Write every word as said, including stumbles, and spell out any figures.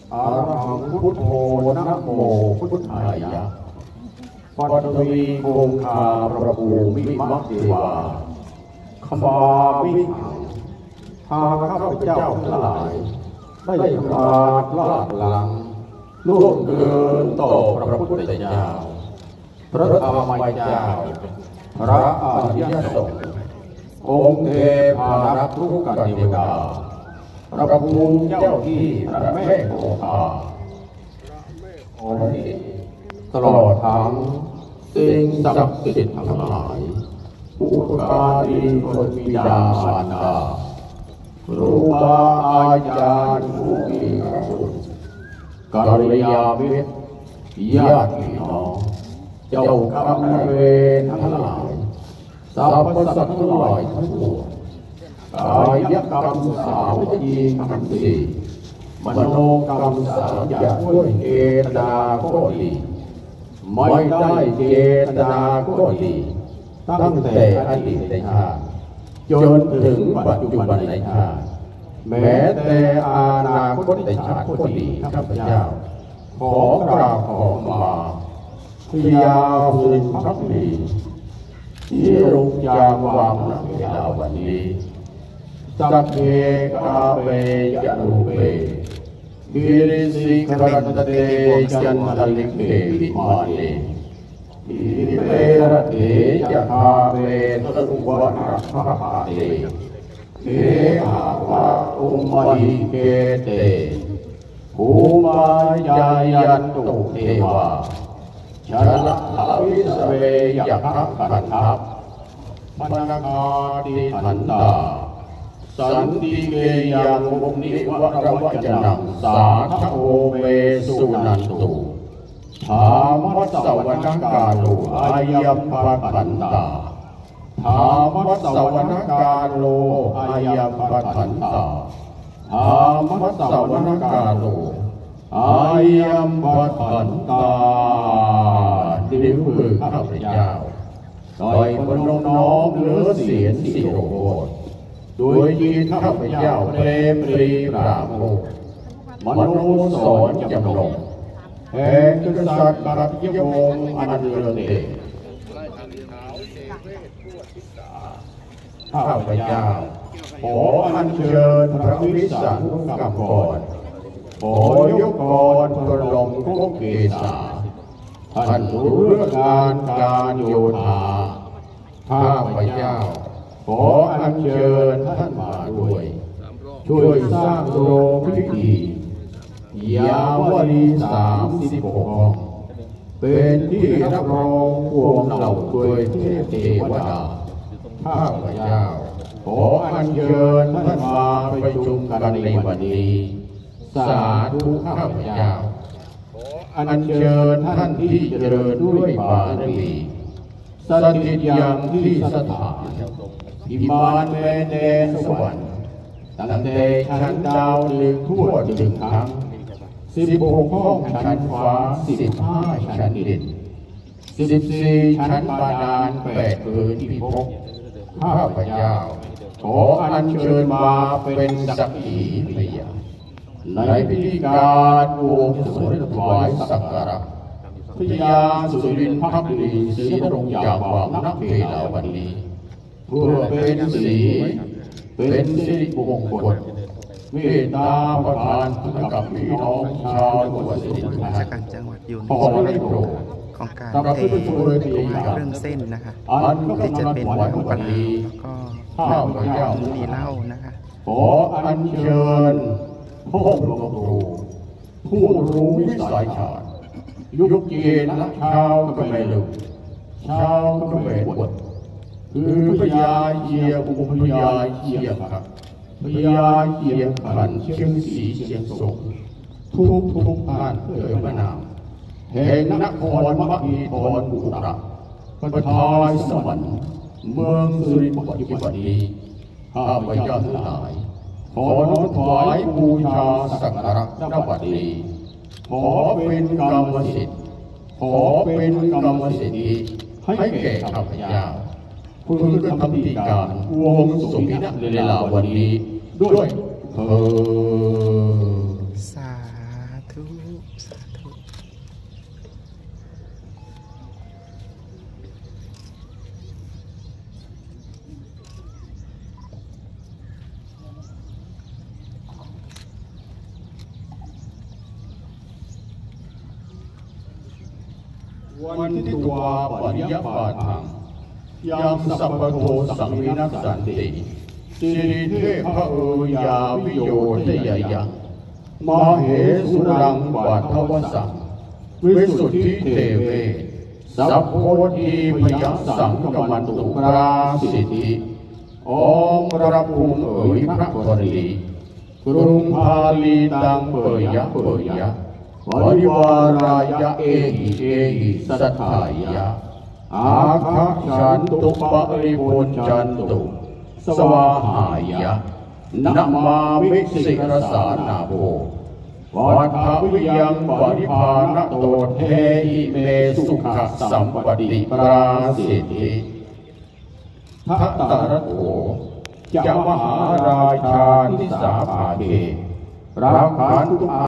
อะระหังพุทโธนะโมพุทธายะปัตตวีคงคาประภูมิมัคเทวาขมาวิหังหากข้าพเจ้าทั้งหลายได้พลาดพลาดหลังล่วงเกินต่อพระพุทธเจ้าพระธรรมเจ้าพระอริยสงฆ์องค์เทพารักษ์ทุกขเทวดาพระภูมิเจ้าที่พระแม่คงคาตลอดทั้งสิ่งศักดิ์สิทธิ์ทั้งหลายผู้ปกติคนบิดามารดาครูบาอาจารย์ผู้มีพระคุณกัลยาณมิตรญาติพี่น้องเจ้ากรรมนายเวรทั้งหลายสรรพสัตว์ทั้งหลายทั้งปวงกายกรรมสามวิจีกรรมสี่มโนกรรมสามอย่างด้วยเจตนาก็ดีไม่ได้เจตนาก็ดีตั้งแต่อดีตชาติจนถึงปัจจุบันชาติแม้แต่อนาคตชาติก็ดีข้าพเจ้าขอกราบขอมาพยาสุรินทร์พักดีที่ลงยามวางณเวลาวันนี้สักเกกาเปยะรูเปกิริสิกรัตเตจันทลิเกวิมาเนอิเปรเตจะคาเปตรุวัฏภะหะเตเกหาวะอุมหิเกเตภูมายายันตุเทวาชนะภวิสเวยัคคะขันธัพมนคาติทันตาสันติเกยังมุนิวรวัจนังสาธโอเวสุนันตุธามะสวนังกาโลอายัมภคันตาธามะสวนังกาโลอายัมภคันตาธามะสวนังกาโลอายัมภคันตาดิ้วมือข้าพเจ้าโดยพนมน้อมเนื้อเสียงสี่โรดโดยยีข้าพเจ้าเปรมปรีปราโมทมโนสอนจำลองแห่งกษัตริย์บรมยวงศ์อันเรืองเดชข้าพเจ้าขออัญเชิญพระวิสังฆกรขอยกกรพระลมโคเกศาท่านรู้เรื่องงานการโยธาข้าพเจ้าขออัญเชิญท่านมาด้วยช่วยสร้างโรงพิธียาวดีสามสิบหกห้องเป็นที่รับรองพวงเหล่าเทวยเทวดาข้าพเจ้าขออัญเชิญท่านมาประชุมกันในวันนี้สาธุข้าพเจ้าอัญเชิญท่านที่เจริญด้วยบารมีสถิตยังที่สถานพิมานแม่แดนสวรรค์ตั้งแต่ชั้นดาวดึงทั่วถึงทั้งสิบหกห้องชั้นฟ้าสิบห้าชั้นดินสิบสี่ชั้นบาดาลแปดพื้นพิภพข้าพเจ้าขออัญเชิญมาเป็นสักขีพยานในพิธีการบวงสรวงถวายสักการะพญาสุรินทร์ภักดีศรีนรงค์ยามวางณเวลาวันนี้เพื่อเป็นสีเป็นสิริมงคลเมตตาประทานให้กับพี่น้องชาวจังหวัดสุรินทร์ราชการจังหวัดอยู่ในช่วงของการเทเครื่องเส้นนะคะที่จะเป็นน้ำปลาแล้วก็น้ำมีเหล้านะคะขออัญเชิญพ่อหลวงปู่ผู้รู้วิสัยชาติยุคเย็นชาวกระเบลุชาวกระเบลวดคือพญาเยียบุพญาเยียครับพญาเยียขันเชียงสีเชียงสงทุกทุกท่านเอ่ยพระนามแห่งนครมหิธรบุตรประทายสวรรค์เมืองสุรินทร์ปัจจุบันนี้ข้าพเจ้าทั้งหลายขอน้อมถวายบูชาสักการะณบัดนี้ขอเป็นกรรมสิทธิ์ขอเป็นกรรมสิทธิ์ให้แก่ข้าพเจ้าเพื่อทำพิธีการบวงสรวงณเวลาวันนี้ด้วยเถิดสาวันทิตวาปริยปาทังยามสัพพโทสังวินัสสันติสิริเทพะเอยาวิโยทยยังมเหสุรังปัทวสังวิสุทธิเทเวสัพโพธิพยัสสังกมันตุปราสิทธิองค์พระภูมิเอ๋ยพระบรีกรุงพาลีตังเปยยะเปยยะบริวารายะเอหิเอหิสัทธายะอาคัจฉันตุปะริปุญจันตุสวาหายะนะมามิสิกรสานาโภวัฏวิยังปริภาณโตเทหิเมสุขสัมปติปราสิทธิทัตตรโตจะมหาราชาทิสาภาเกราขันตุ